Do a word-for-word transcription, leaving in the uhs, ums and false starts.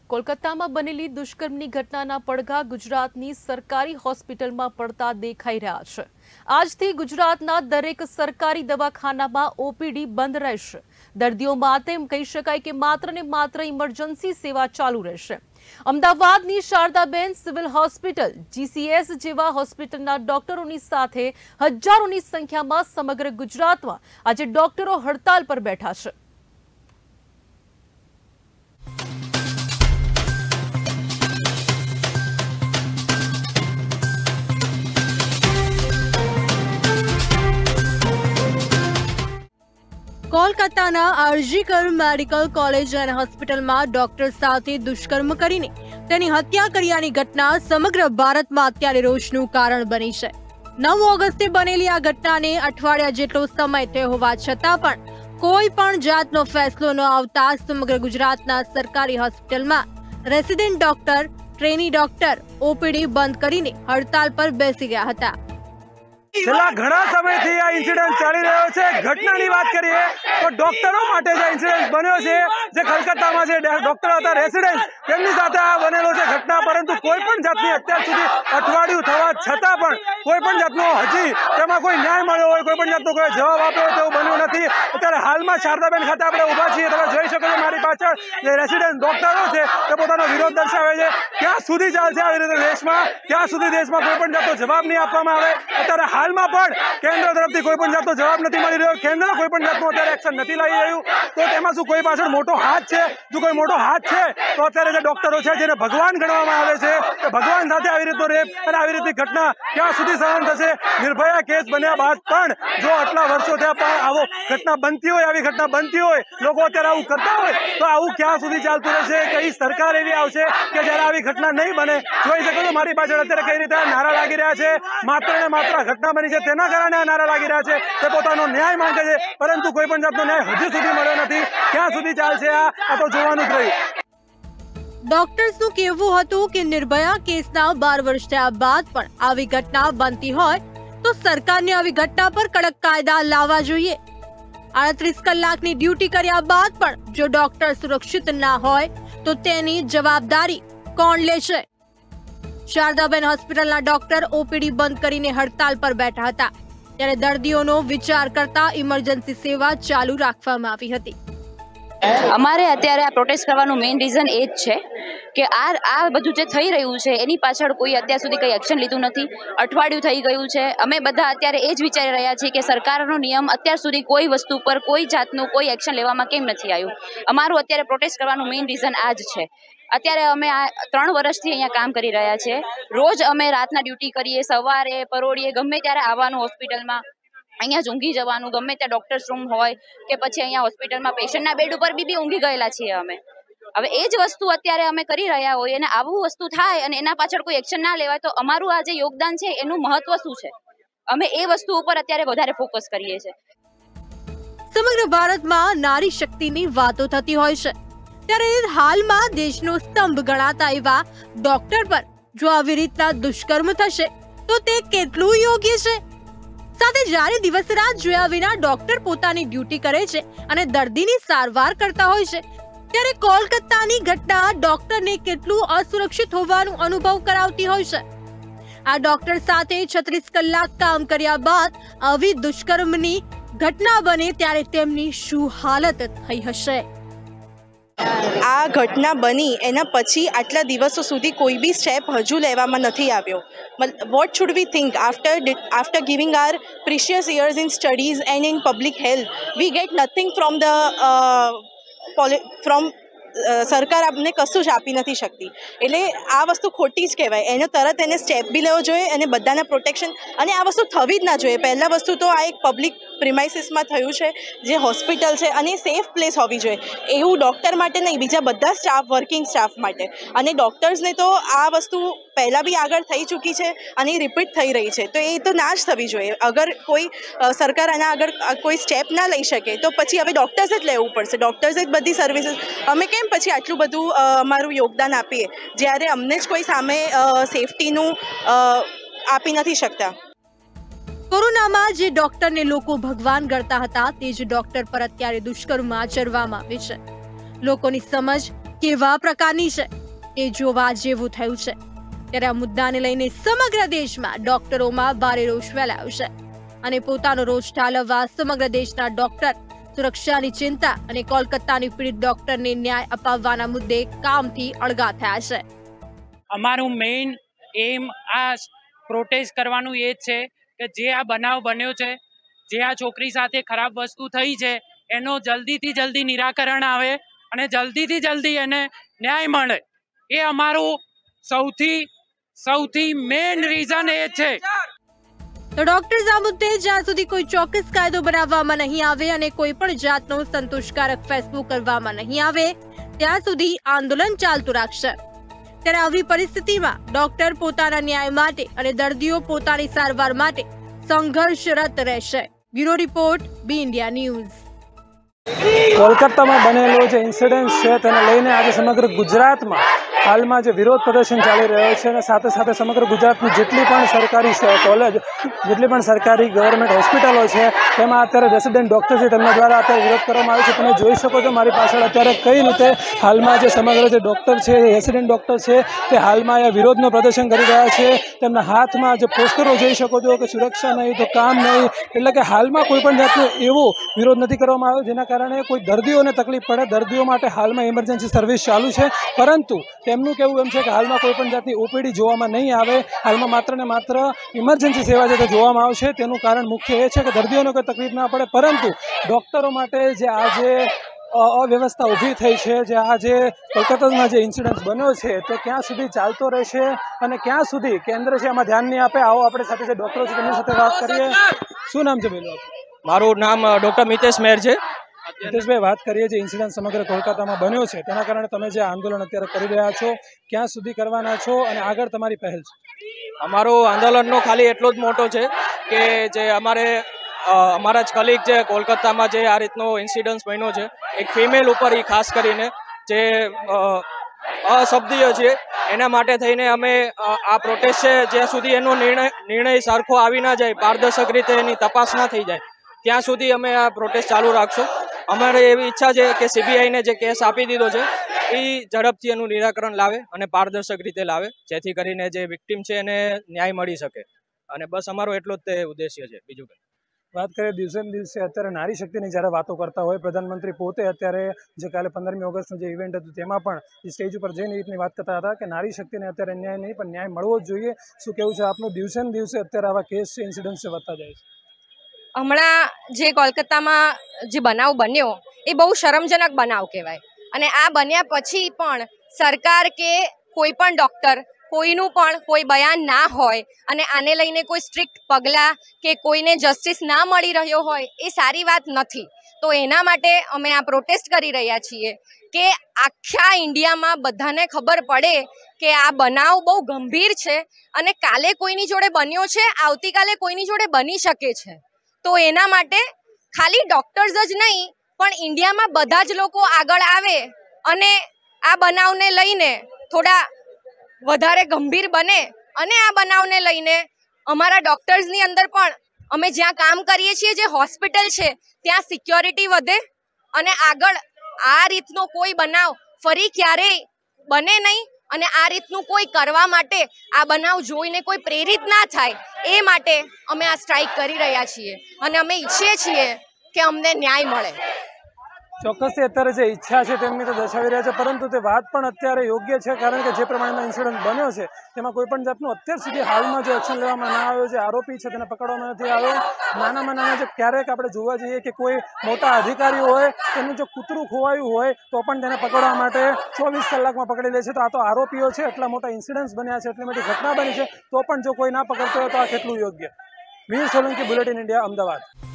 કોલકાતામાં બનેલી દુષ્કર્મની ઘટનાના પડઘા ગુજરાતની સરકારી હોસ્પિટલમાં પડતા દેખાઈ રહ્યા છે। આજથી ગુજરાતના દરેક સરકારી દવાખાનામાં ઓપીડી બંધ રહેશે। દર્દીઓ માટે એમ કહી શકાય કે માત્ર ને માત્ર ઇમરજન્સી સેવા ચાલુ રહેશે। અમદાવાદની શારદાબેન સિવિલ હોસ્પિટલ જીસીએસ જેવા હોસ્પિટલના ડોક્ટરોની સાથે હજારોની સંખ્યામાં સમગ્ર ગુજરાતમાં આજે ડોક્ટરો હડતાલ પર બેઠા છે। કોલકાતાના આરજીકર મેડિકલ કોલેજ અને હોસ્પિટલમાં ડોક્ટર સાથે દુષ્કર્મ કરીને તેની હત્યા કર્યાની ઘટના સમગ્ર ભારતમાં અત્યારે રોષનું કારણ બની છે। નવ ઓગસ્ટે બનેલી આ ઘટનાને અઠવાડિયા જેટલો સમય થયો હોવા છતાં પણ કોઈ પણ જાતનો ફેસલો ન આવતા સમગ્ર ગુજરાતના સરકારી હોસ્પિટલમાં resident doctor, trainee doctor OPD બંધ કરીને હડતાલ પર બેસી ગયા હતા। છેલ્લા ઘણા સમયથી આ ઇન્સિડન્ટ ચાલી રહ્યો છે। ઘટનાની વાત કરીએ તો ડોક્ટરો માટે જે ઇન્સિડન્ટ બન્યો છે, જે કલકત્તામાં જે ડોક્ટર હતા રેસિડેન્ટ, તેમની સાથે આ બનેલો છે ઘટના, પરંતુ કોઈ પણ જાતની અત્યાર સુધી અઠવાડિયું થવા છતાં પણ કોઈ પણ જાતનો હજી તેમાં કોઈ ન્યાય મળ્યો હોય, કોઈ પણ જાતનો કોઈ જવાબ આપ્યો હોય તેવું બન્યું નથી। અત્યારે હાલમાં શારદાબેન ખાતે આપણે ઊભા છીએ, તમે જોઈ શકો છો મારી પાછળ જે રેસિડેન્ટ ડોક્ટરો છે તે પોતાનો વિરોધ દર્શાવે છે। ક્યાં સુધી ચાલશે આવી રીતે દેશમાં? ક્યાં સુધી દેશમાં કોઈ પણ જાતનો જવાબ નહીં આપવામાં આવે? અત્યારે હાલમાં પણ કેન્દ્ર તરફથી કોઈ પણ જાતનો જવાબ નથી મળી રહ્યો, કેન્દ્ર કોઈ પણ જાતનું અત્યારે એક્શન નથી લઈ રહ્યું, તો તેમાં શું કોઈ પાછળ મોટો હાથ છે? જો કોઈ મોટો હાથ છે તો અત્યારે જે ડોક્ટરો છે જેને ભગવાન ગણવામાં આવે છે, તો ભગવાન સાથે આવી રીતનો રેપ અને આવી રીતની ઘટના ક્યાં સુધી સહન થશે? નિર્ભયા કેસ બન્યા બાદ પણ જો આટલા વર્ષો થયા પણ આવો ઘટના બનતી હોય, આવી ઘટના બનતી હોય, લોકો અત્યારે આવું કરતા હોય, તો આવું ક્યાં સુધી ચાલતું રહેશે? કઈ સરકાર એવી આવશે કે જ્યારે આવી ઘટના નહીં બને? જોઈ શકો છો મારી પાછળ અત્યારે કઈ રીતે નારા લાગી રહ્યા છે, માત્ર ને માત્ર ઘટના બની છે તેના કારણે આ નારા લાગી રહ્યા છે, તે પોતાનો ન્યાય માંગે છે, પરંતુ કોઈ પણ જાતનો ન્યાય હજુ સુધી મળ્યો નથી। ક્યાં સુધી ચાલશે આ આ તો જોવાનું જ રહ્યું। ડોક્ટર્સનું કહેવું હતું કે નિર્ભયા કેસના બાર વર્ષ થયા બાદ પણ આવી ઘટના બનતી હોય તો સરકારને આવી ઘટના પર કડક કાયદા લાવવા જોઈએ। આડત્રીસ કલાકની ડ્યુટી કર્યા બાદ પણ જો ડોક્ટર સુરક્ષિત ના હોય તો તેની જવાબદારી કોણ લેશે? શારદાબેન હોસ્પિટલના ડોક્ટર ઓપીડી બંધ કરીને હડતાલ પર બેઠા હતા, ત્યારે દર્દીઓનો વિચાર કરતા ઇમરજન્સી સેવા ચાલુ રાખવામાં આવી હતી। અમારે અત્યારે આ પ્રોટેસ્ટ કરવાનું મેઇન રીઝન એ જ છે કે આ આ બધું જે થઈ રહ્યું છે એની પાછળ કોઈ અત્યાર સુધી કંઈ એક્શન લીધું નથી। અઠવાડિયું થઈ ગયું છે, અમે બધા અત્યારે એ જ વિચારી રહ્યા છીએ કે સરકારનો નિયમ અત્યાર સુધી કોઈ વસ્તુ પર કોઈ જાતનું કોઈ એક્શન લેવામાં કેમ નથી આવ્યું। અમારું અત્યારે પ્રોટેસ્ટ કરવાનું મેઇન રીઝન આ જ છે। અત્યારે અમે આ ત્રણ વર્ષથી અહીંયા કામ કરી રહ્યા છીએ, રોજ અમે રાતના ડ્યુટી કરીએ, સવારે પરોળીએ, ગમે ત્યારે આવવાનું હોસ્પિટલમાં, અહીંયા જ ઊંઘી જવાનું, ગમે ત્યાં ડોક્ટર્સ રૂમ હોય કે પછી અહીંયા હોસ્પિટલમાં પેશન્ટના બેડ ઉપર બી બી ઊંઘી ગયેલા છીએ અમે। હવે એ જ વસ્તુ અત્યારે અમે કરી રહ્યા હોઈએ અને આવું વસ્તુ થાય અને એના પાછળ કોઈ એક્શન ના લેવાય તો અમારું આ જે યોગદાન છે એનું મહત્વ શું છે? અમે એ વસ્તુ ઉપર અત્યારે વધારે ફોકસ કરીએ છીએ। સમગ્ર ભારતમાં નારી શક્તિની વાતો થતી હોય છે, ત્યારે હાલમાં દેશનો સ્તંભ ગણાતા એવા ડોક્ટર પર જો આવી રીતના દુષ્કર્મ થશે તો તે કેટલું યોગ્ય છે? સાથે જ્યારે દિવસ રાત જોયા વિના ડોક્ટર પોતાની ડ્યુટી કરે છે અને દર્દીની સારવાર કરતા હોય છે, ત્યારે કોલકાતાની ઘટના ડોક્ટરને કેટલું અસુરક્ષિત હોવાનું અનુભવ કરાવતી હોય છે। આ ડોક્ટર સાથે છત્રીસ કલાક કામ કર્યા બાદ આવી દુષ્કર્મની ઘટના બને ત્યારે તેમની શું હાલત થઈ હશે? આ ઘટના બની એના પછી આટલા દિવસો સુધી કોઈ બી સ્ટેપ હજુ લેવામાં નથી આવ્યો। What should we think after after giving our precious years in studies and in public health, we get nothing from the from સરકાર આપણને કશું જ આપી નથી શકતી, એટલે આ વસ્તુ ખોટી જ કહેવાય। એને તરત એને સ્ટેપ બી લેવો જોઈએ અને બધાના પ્રોટેક્શન, અને આ વસ્તુ થવી જ ના જોઈએ। પહેલાં વસ્તુ તો આ એક પબ્લિક પ્રિમાઇસીસમાં થયું છે, જે હોસ્પિટલ છે અને સેફ પ્લેસ હોવી જોઈએ, એવું ડૉક્ટર માટે નહીં, બીજા બધા સ્ટાફ, વર્કિંગ સ્ટાફ માટે। અને ડૉક્ટર્સને તો આ વસ્તુ પહેલાં બી આગળ થઈ ચૂકી છે અને એ રિપીટ થઈ રહી છે, તો એ તો ના જ થવી જોઈએ। અગર કોઈ સરકાર આના આગળ કોઈ સ્ટેપ ના લઈ શકે તો પછી હવે ડૉક્ટર્સ જ લેવું પડશે। ડૉક્ટર્સે જ બધી સર્વિસીસ, અમે કેમ પછી આટલું બધું અમારું યોગદાન આપીએ જ્યારે અમને જ કોઈ સામે સેફટીનું આપી નથી શકતા। કોરોનામાં જે ડોક્ટરને લોકો ભગવાન ગણતા હતા તે જ ડોક્ટર પર અત્યારે દુષ્કર્મ આચરવામાં આવે છે। લોકોની સમજ કેવા પ્રકારની છે એ જોવા જેવું થયું છે। ત્યારે આ મુદ્દાને લઈને સમગ્ર દેશમાં ડોક્ટરોમાં ભારે રોષ ફેલાયો છે અને પોતાનો રોષ ઠાલવવા સમગ્ર દેશના ડોક્ટર સુરક્ષાની ચિંતા અને કોલકાતાની પીડિત ડોક્ટરને ન્યાય અપાવવાના મુદ્દે કામથી અળગા થયા છે। અમારું મેઇન એમ આ પ્રોટેસ્ટ કરવાનું એ જ છે કે જે આ બનાવ બન્યો છે, જે આ છોકરી સાથે ખરાબ વસ્તુ થઈ છે, એનો જલ્દીથી જલ્દી નિરાકરણ આવે અને જલ્દીથી જલ્દી એને ન્યાય મળે। એ અમારું સૌથી સૌથી મેઇન રીઝન એ છે। તો ડોક્ટર્સ આ મુદ્દે જ્યાં સુધી કોઈ ચોક્કસ કાયદો બનાવવામાં નહીં આવે અને કોઈ પણ જાતનો સંતોષકારક ફેસલો કરવામાં નહીં આવે ત્યાં સુધી આંદોલન ચાલતું રાખશે। ત્યારે આવી પરિસ્થિતિમાં ડોક્ટર પોતાના ન્યાય માટે અને દર્દીઓ પોતાની સારવાર માટે સંઘર્ષરત રહેશે। Bureau report, B India news. કોલકાતામાં બનેલો જે ઇન્સિડન્ટ છે તેને લઈને આજે સમગ્ર ગુજરાતમાં હાલમાં જે વિરોધ પ્રદર્શન ચાલી રહ્યો છે અને સાથે સાથે સમગ્ર ગુજરાતની જેટલી પણ સરકારી કોલેજ, જેટલી પણ સરકારી ગવર્મેન્ટ હોસ્પિટલો છે તેમાં અત્યારે રેસિડેન્ટ ડૉક્ટર છે તેમના દ્વારા અત્યારે વિરોધ કરવામાં આવ્યો છે। તમે જોઈ શકો છો મારી પાછળ અત્યારે કઈ રીતે હાલમાં જે સમગ્ર જે ડૉક્ટર છે, રેસિડેન્ટ ડૉક્ટર છે તે હાલમાં આ વિરોધનું પ્રદર્શન કરી રહ્યા છે। તેમના હાથમાં જે પોસ્ટરો જોઈ શકો છો કે સુરક્ષા નહીં તો કામ નહીં, એટલે કે હાલમાં કોઈ પણ જાતનો એવો વિરોધ નથી કરવામાં આવ્યો જેના કારણે કોઈ દર્દીઓને તકલીફ પડે। દર્દીઓ માટે હાલમાં ઇમરજન્સી સર્વિસ ચાલુ છે, પરંતુ તેમનું કહેવું એમ છે કે હાલમાં કોઈ પણ જાતની ઓપીડી જોવામાં નહીં આવે। હાલમાં માત્ર ને માત્ર ઇમરજન્સી સેવા જે જોવામાં આવશે તેનું કારણ મુખ્ય એ છે કે દર્દીઓને કોઈ તકલીફ ના પડે, પરંતુ ડૉક્ટરો માટે જે આજે અવ્યવસ્થા ઊભી થઈ છે, જે આજે કોલકાતામાં જે ઇન્સિડન્ટ બન્યો છે તે ક્યાં સુધી ચાલતો રહેશે અને ક્યાં સુધી કેન્દ્ર છે આમાં ધ્યાન નહીં આપે, આવો આપણે સાથે જે ડૉક્ટરો છે તેમની સાથે વાત કરીએ। શું નામ છે બેનો? મારું નામ ડૉક્ટર મિતેશ મેર છે। મિતેશભાઈ, વાત કરીએ જે ઇન્સિડન્ટ સમગ્ર કોલકાતામાં બન્યો છે તેના કારણે તમે જે આંદોલન અત્યારે કરી રહ્યા છો, ક્યાં સુધી કરવાના છો અને આગળ તમારી પહેલ છે? અમારો આંદોલનનો ખાલી એટલો જ મોટો છે કે જે અમારે અમારા જ કલીગ જે કોલકાતામાં જે આ રીતનો ઇન્સિડન્સ બન્યો છે એક ફિમેલ ઉપર, એ ખાસ કરીને જે અશબ્દીય છે એના માટે થઈને અમે આ પ્રોટેસ્ટ છે જ્યાં સુધી એનો નિર્ણય નિર્ણય સરખો આવી ના જાય, પારદર્શક રીતે એની તપાસ ના થઈ જાય ત્યાં સુધી અમે આ પ્રોટેસ્ટ ચાલુ રાખશું। અમારે એવી ઈચ્છા છે કે સીબીઆઈને જે કેસ આપી દીધો છે એ ઝડપથી એનું નિરાકરણ લાવે અને પારદર્શક રીતે લાવે, જેથી કરીને જે વિક્ટીમ છે એને ન્યાય મળી શકે, અને બસ અમારો એટલો જ તે ઉદ્દેશ્ય છે, બીજું કંઈ। વાત કરીએ દિવસે ને દિવસે અત્યારે નારી શક્તિની જ્યારે વાતો કરતા હોય, પ્રધાનમંત્રી પોતે અત્યારે જે કાલે પંદરમી ઓગસ્ટનું જે ઇવેન્ટ હતું તેમાં પણ એ સ્ટેજ ઉપર જઈને રીતની વાત કરતા હતા કે નારી શક્તિને અત્યારે ન્યાય નહીં પણ ન્યાય મળવો જ જોઈએ। શું કહેવું છે આપનું? દિવસે ને દિવસે અત્યારે આવા કેસ છે, ઇન્સિડન્ટ છે વધતા જાય છે। હમણાં જે કોલકાતામાં જે બનાવ બન્યો એ બહુ શરમજનક બનાવ કહેવાય, અને આ બન્યા પછી પણ સરકાર કે કોઈ પણ ડૉક્ટર કોઈનું પણ કોઈ બયાન ના હોય અને આને લઈને કોઈ સ્ટ્રિક્ટ પગલાં કે કોઈને જસ્ટિસ ના મળી રહ્યો હોય એ સારી વાત નથી। તો એના માટે અમે આ પ્રોટેસ્ટ કરી રહ્યા છીએ કે આખા ઇન્ડિયામાં બધાને ખબર પડે કે આ બનાવ બહુ ગંભીર છે અને કાલે કોઈની જોડે બન્યો છે, આવતીકાલે કોઈની જોડે બની શકે છે। તો એના માટે ખાલી ડૉક્ટર્સ જ નહીં પણ ઇન્ડિયામાં બધા જ લોકો આગળ આવે અને આ બનાવને લઈને થોડા વધારે ગંભીર બને, અને આ બનાવને લઈને અમારા ડૉક્ટર્સની અંદર પણ અમે જ્યાં કામ કરીએ છીએ, જે હોસ્પિટલ છે ત્યાં સિક્યોરિટી વધે અને આગળ આ રીતનો કોઈ બનાવ ફરી ક્યારેય બને નહીં, અને આ રીતનું કોઈ કરવા માટે આ બનાવ જોઈને કોઈ પ્રેરિત ના થાય એ માટે અમે આ સ્ટ્રાઇક કરી રહ્યા છીએ અને અમે ઈચ્છીએ છીએ કે અમને ન્યાય મળે। ચોક્કસથી અત્યારે જે ઈચ્છા છે તેમની તો દર્શાવી રહ્યા છે, પરંતુ તે વાત પણ અત્યારે યોગ્ય છે, કારણ કે જે પ્રમાણેનો ઇન્સિડન્ટ બન્યો છે તેમાં કોઈ પણ જાતનું અત્યાર સુધી હાલમાં જો એક્શન લેવામાં ના આવ્યો, જે આરોપી છે તેને પકડવામાં નથી આવ્યો। નાનામાં નાના જે ક્યારેક આપણે જોવા જઈએ કે કોઈ મોટા અધિકારીઓ હોય તેનું જો કૂતરું ખોવાયું હોય તો પણ તેને પકડવા માટે ચોવીસ કલાકમાં પકડી લે છે। તો આ તો આરોપીઓ છે, એટલા મોટા ઇન્સિડન્ટ્સ બન્યા છે, એટલી મોટી ઘટના બની છે, તો પણ જો કોઈ ના પકડતો હોય તો આ કેટલું યોગ્ય? Veer Solanki, bulletin India, Ahmedabad.